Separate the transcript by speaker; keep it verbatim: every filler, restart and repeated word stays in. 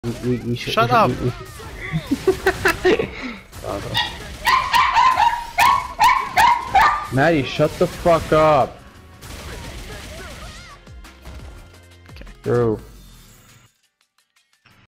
Speaker 1: We, we, we should,
Speaker 2: Shut
Speaker 1: we,
Speaker 2: up!
Speaker 1: We, we... Maddie, shut the fuck up.
Speaker 2: Okay.
Speaker 1: Through.